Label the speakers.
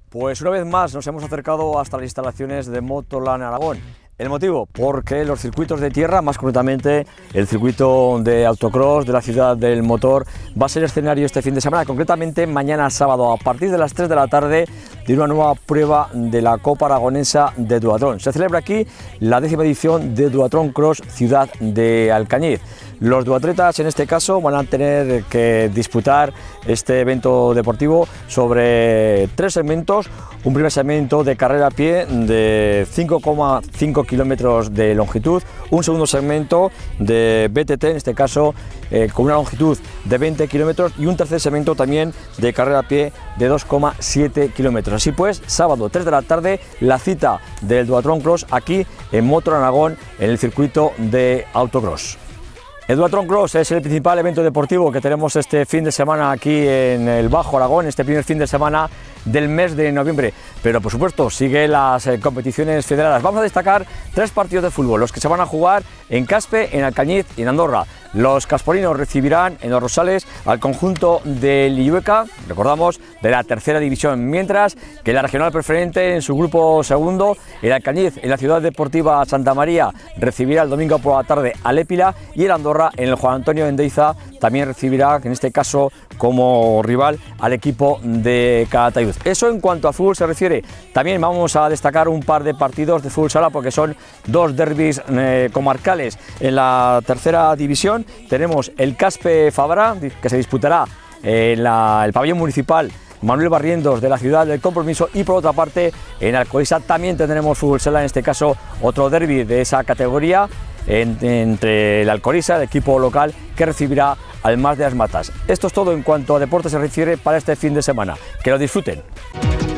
Speaker 1: Pues una vez más nos hemos acercado hasta las instalaciones de Motoland Aragón. ¿El motivo? Porque los circuitos de tierra, más concretamente el circuito de autocross de la ciudad del motor, va a ser escenario este fin de semana, concretamente mañana sábado a partir de las 3 de la tarde, de una nueva prueba de la Copa Aragonesa de Duatlón. Se celebra aquí la 10ª edición de Duatlón Cross Ciudad de Alcañiz. Los duatletas en este caso van a tener que disputar este evento deportivo sobre 3 segmentos. Un primer segmento de carrera a pie de 5,5 kilómetros de longitud, un segundo segmento de BTT, en este caso con una longitud de 20 kilómetros, y un tercer segmento también de carrera a pie de 2,7 kilómetros. Así pues, sábado 3 de la tarde, la cita del Duatlón Cross aquí en Motoland Aragón, en el circuito de autocross. El Duatlón Cross es el principal evento deportivo que tenemos este fin de semana aquí en el Bajo Aragón, este primer fin de semana del mes de noviembre, pero por supuesto sigue las competiciones federadas. Vamos a destacar 3 partidos de fútbol, los que se van a jugar en Caspe, en Alcañiz y en Andorra. Los casporinos recibirán en los Rosales al conjunto de Lillueca, recordamos, de la tercera división, mientras que la regional preferente en su grupo segundo, el Alcañiz, en la ciudad deportiva Santa María, recibirá el domingo por la tarde al Épila, y el Andorra en el Juan Antonio Endeiza también recibirá, en este caso como rival, al equipo de Calatayud. Eso en cuanto a fútbol se refiere. También vamos a destacar un par de partidos de fútbol sala porque son 2 derbis comarcales en la tercera división. Tenemos el Caspe Fabra, que se disputará en el pabellón municipal Manuel Barrientos de la ciudad del Compromiso, y por otra parte en Alcoiza también tendremos fútbol sala, en este caso otro derbi de esa categoría entre el Alcoriza, el equipo local, que recibirá al Mas de las Matas. Esto es todo en cuanto a deporte se refiere para este fin de semana. Que lo disfruten.